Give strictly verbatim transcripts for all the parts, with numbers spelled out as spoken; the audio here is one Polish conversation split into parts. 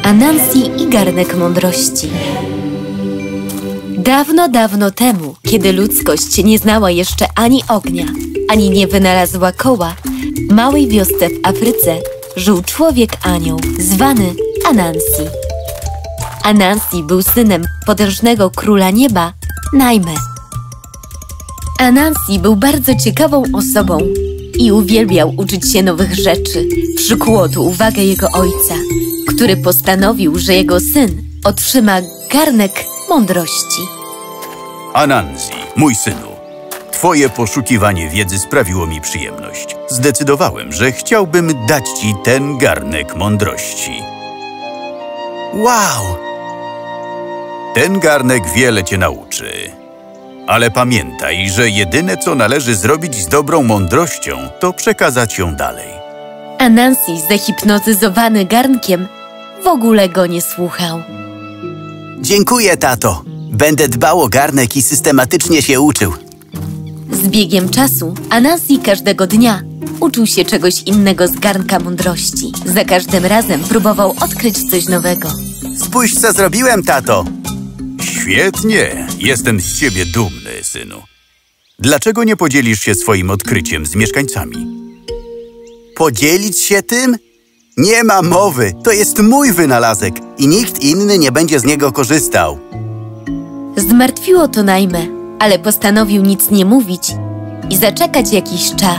Anansi i garnek mądrości. Dawno, dawno temu, kiedy ludzkość nie znała jeszcze ani ognia, ani nie wynalazła koła, w małej wiosce w Afryce żył człowiek-anioł zwany Anansi. Anansi był synem potężnego króla nieba, Najmy. Anansi był bardzo ciekawą osobą i uwielbiał uczyć się nowych rzeczy. Przykuło to uwagę jego ojca, który postanowił, że jego syn otrzyma garnek mądrości. Anansi, mój synu, twoje poszukiwanie wiedzy sprawiło mi przyjemność. Zdecydowałem, że chciałbym dać ci ten garnek mądrości. Wow! Ten garnek wiele cię nauczy. Ale pamiętaj, że jedyne, co należy zrobić z dobrą mądrością, to przekazać ją dalej. Anansi, zahipnotyzowany garnkiem, w ogóle go nie słuchał. Dziękuję, tato. Będę dbał o garnek i systematycznie się uczył. Z biegiem czasu Anansi każdego dnia uczył się czegoś innego z garnka mądrości. Za każdym razem próbował odkryć coś nowego. Spójrz, co zrobiłem, tato. Świetnie! Jestem z ciebie dumny, synu. Dlaczego nie podzielisz się swoim odkryciem z mieszkańcami? Podzielić się tym? Nie ma mowy. To jest mój wynalazek i nikt inny nie będzie z niego korzystał. Zmartwiło to Najmę, ale postanowił nic nie mówić i zaczekać jakiś czas.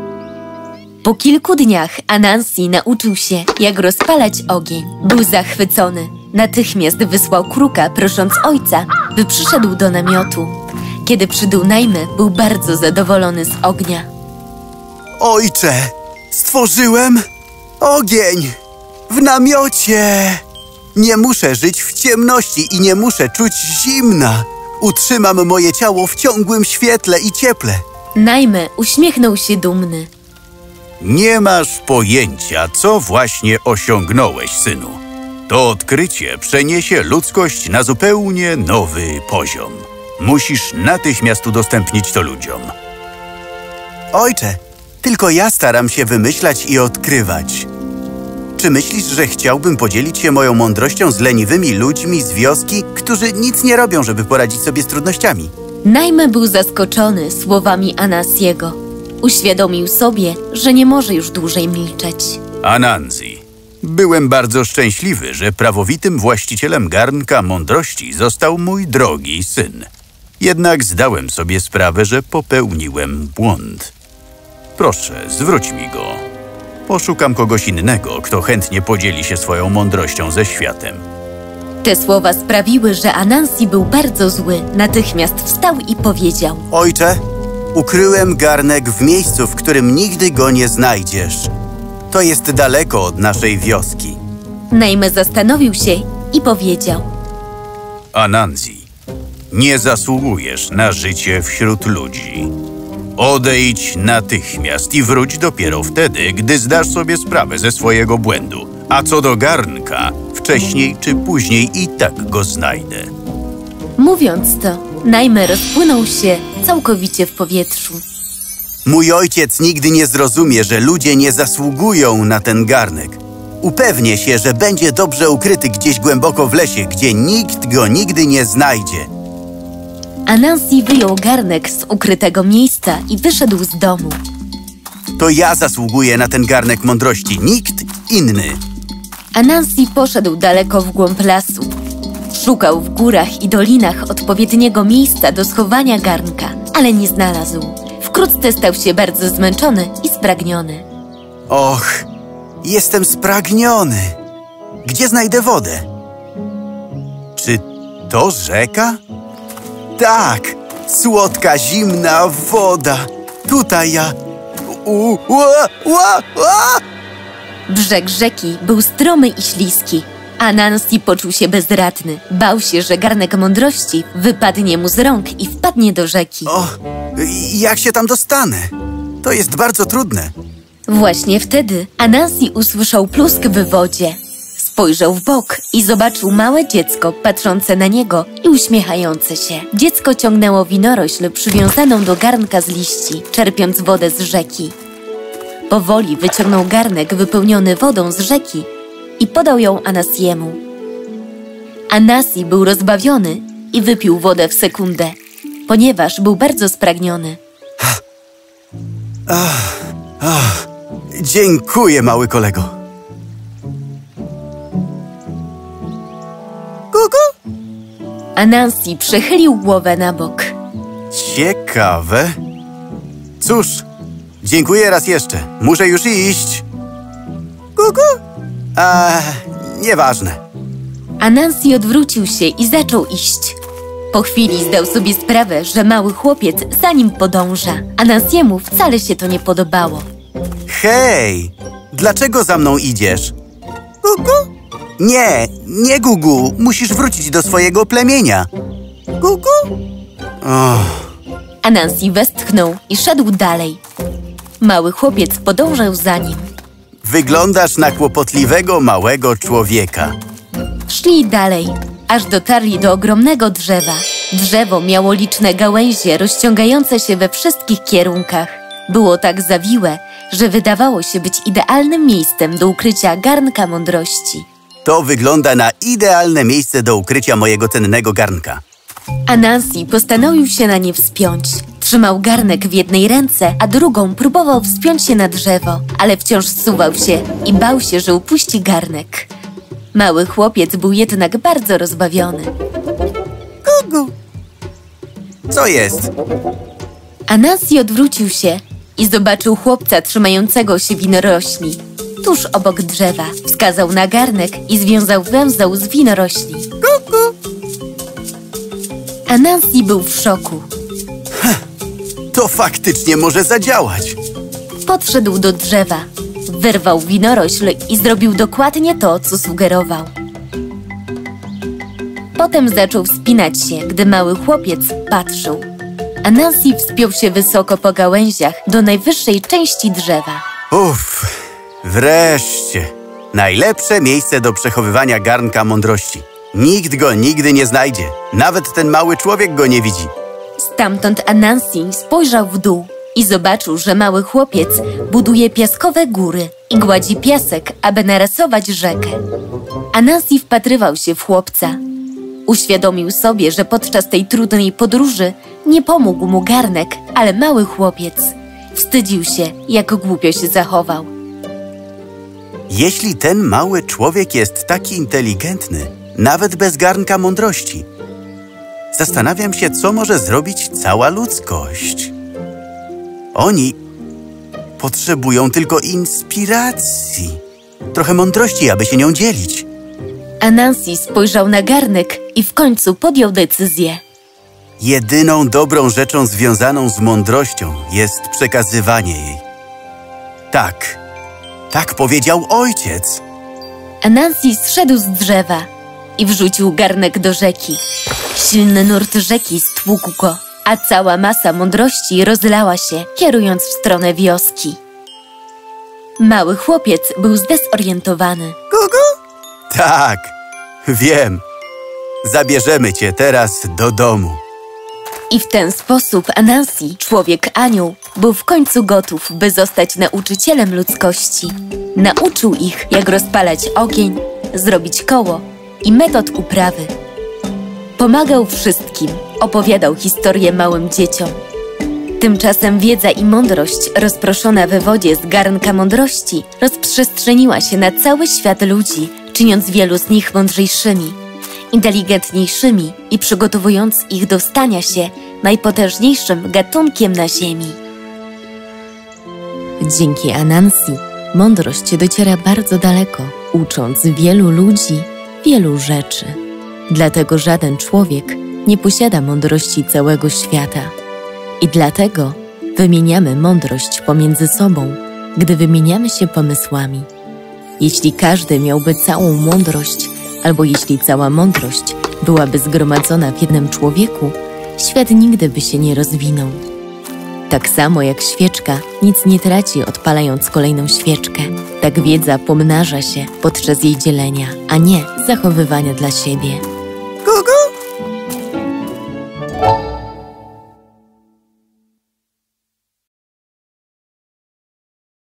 Po kilku dniach Anansi nauczył się, jak rozpalać ogień. Był zachwycony. Natychmiast wysłał kruka, prosząc ojca, by przyszedł do namiotu. Kiedy przybył Najmy, był bardzo zadowolony z ognia. Ojcze, stworzyłem ogień w namiocie. Nie muszę żyć w ciemności i nie muszę czuć zimna. Utrzymam moje ciało w ciągłym świetle i cieple. Najmy uśmiechnął się dumny. Nie masz pojęcia, co właśnie osiągnąłeś, synu. To odkrycie przeniesie ludzkość na zupełnie nowy poziom. Musisz natychmiast udostępnić to ludziom. Ojcze, tylko ja staram się wymyślać i odkrywać. Czy myślisz, że chciałbym podzielić się moją mądrością z leniwymi ludźmi z wioski, którzy nic nie robią, żeby poradzić sobie z trudnościami? Najmy był zaskoczony słowami Anansiego. Uświadomił sobie, że nie może już dłużej milczeć. Anansi, byłem bardzo szczęśliwy, że prawowitym właścicielem garnka mądrości został mój drogi syn. Jednak zdałem sobie sprawę, że popełniłem błąd. Proszę, zwróć mi go. Poszukam kogoś innego, kto chętnie podzieli się swoją mądrością ze światem. Te słowa sprawiły, że Anansi był bardzo zły. Natychmiast wstał i powiedział: Ojcze, ukryłem garnek w miejscu, w którym nigdy go nie znajdziesz. To jest daleko od naszej wioski. Najmy zastanowił się i powiedział: Anansi, nie zasługujesz na życie wśród ludzi. Odejdź natychmiast i wróć dopiero wtedy, gdy zdasz sobie sprawę ze swojego błędu. A co do garnka, wcześniej czy później i tak go znajdę. Mówiąc to, Najmy rozpłynął się całkowicie w powietrzu. Mój ojciec nigdy nie zrozumie, że ludzie nie zasługują na ten garnek. Upewnię się, że będzie dobrze ukryty gdzieś głęboko w lesie, gdzie nikt go nigdy nie znajdzie. Anansi wyjął garnek z ukrytego miejsca i wyszedł z domu. To ja zasługuję na ten garnek mądrości, nikt inny. Anansi poszedł daleko w głąb lasu. Szukał w górach i dolinach odpowiedniego miejsca do schowania garnka, ale nie znalazł. Wkrótce stał się bardzo zmęczony i spragniony. Och, jestem spragniony. Gdzie znajdę wodę? Czy to rzeka? Tak, słodka, zimna woda. Tutaj ja... U, ua, ua, ua. Brzeg rzeki był stromy i śliski. Anansi poczuł się bezradny. Bał się, że garnek mądrości wypadnie mu z rąk i wpadnie do rzeki. O, jak się tam dostanę? To jest bardzo trudne. Właśnie wtedy Anansi usłyszał plusk w wodzie. Spojrzał w bok i zobaczył małe dziecko patrzące na niego i uśmiechające się. Dziecko ciągnęło winorośl przywiązaną do garnka z liści, czerpiąc wodę z rzeki. Powoli wyciągnął garnek wypełniony wodą z rzeki i podał ją Anasiemu. Anasi był rozbawiony i wypił wodę w sekundę, ponieważ był bardzo spragniony. Ach, ach, dziękuję, mały kolego. Kuku? Anansi przechylił głowę na bok. Ciekawe. Cóż, dziękuję raz jeszcze. Muszę już iść. Kuku? A, nieważne. Anansi odwrócił się i zaczął iść. Po chwili zdał sobie sprawę, że mały chłopiec za nim podąża. Anansiemu wcale się to nie podobało. Hej, dlaczego za mną idziesz? Gugu? Nie, nie Gugu. Musisz wrócić do swojego plemienia. Gugu? Oh. Anansi westchnął i szedł dalej. Mały chłopiec podążał za nim. Wyglądasz na kłopotliwego, małego człowieka. Szli dalej, aż dotarli do ogromnego drzewa. Drzewo miało liczne gałęzie rozciągające się we wszystkich kierunkach. Było tak zawiłe, że wydawało się być idealnym miejscem do ukrycia garnka mądrości. To wygląda na idealne miejsce do ukrycia mojego cennego garnka. Anansi postanowił się na nie wspiąć. Trzymał garnek w jednej ręce, a drugą próbował wspiąć się na drzewo, ale wciąż zsuwał się i bał się, że upuści garnek. Mały chłopiec był jednak bardzo rozbawiony. Gugu! Co jest? Anansi odwrócił się i zobaczył chłopca trzymającego się winorośli. Tuż obok drzewa wskazał na garnek i związał węzeł z winorośli. Gugu! Anansi był w szoku. To faktycznie może zadziałać. Podszedł do drzewa, wyrwał winorośl i zrobił dokładnie to, co sugerował. Potem zaczął wspinać się, gdy mały chłopiec patrzył. Anansi wspiął się wysoko po gałęziach do najwyższej części drzewa. Uff, wreszcie. Najlepsze miejsce do przechowywania garnka mądrości. Nikt go nigdy nie znajdzie. Nawet ten mały człowiek go nie widzi. Stamtąd Anansi spojrzał w dół i zobaczył, że mały chłopiec buduje piaskowe góry i gładzi piasek, aby narysować rzekę. Anansi wpatrywał się w chłopca. Uświadomił sobie, że podczas tej trudnej podróży nie pomógł mu garnek, ale mały chłopiec. Wstydził się, jak głupio się zachował. Jeśli ten mały człowiek jest taki inteligentny, nawet bez garnka mądrości, zastanawiam się, co może zrobić cała ludzkość. Oni potrzebują tylko inspiracji, trochę mądrości, aby się nią dzielić. Anansi spojrzał na garnek i w końcu podjął decyzję. Jedyną dobrą rzeczą związaną z mądrością jest przekazywanie jej. Tak, tak powiedział ojciec. Anansi zszedł z drzewa i wrzucił garnek do rzeki. Silny nurt rzeki stłukł go, a cała masa mądrości rozlała się, kierując w stronę wioski. Mały chłopiec był zdezorientowany. Gugu? Tak, wiem. Zabierzemy cię teraz do domu. I w ten sposób Anansi, człowiek anioł, był w końcu gotów, by zostać nauczycielem ludzkości. Nauczył ich, jak rozpalać ogień, zrobić koło i metod uprawy. Pomagał wszystkim, opowiadał historie małym dzieciom. Tymczasem wiedza i mądrość rozproszona we wodzie z garnka mądrości rozprzestrzeniła się na cały świat ludzi, czyniąc wielu z nich mądrzejszymi, inteligentniejszymi i przygotowując ich do stania się najpotężniejszym gatunkiem na ziemi. Dzięki Anansi mądrość dociera bardzo daleko, ucząc wielu ludzi wielu rzeczy. Dlatego żaden człowiek nie posiada mądrości całego świata. I dlatego wymieniamy mądrość pomiędzy sobą, gdy wymieniamy się pomysłami. Jeśli każdy miałby całą mądrość, albo jeśli cała mądrość byłaby zgromadzona w jednym człowieku, świat nigdy by się nie rozwinął. Tak samo jak świeczka nic nie traci, odpalając kolejną świeczkę, tak wiedza pomnaża się podczas jej dzielenia, a nie zachowywania dla siebie.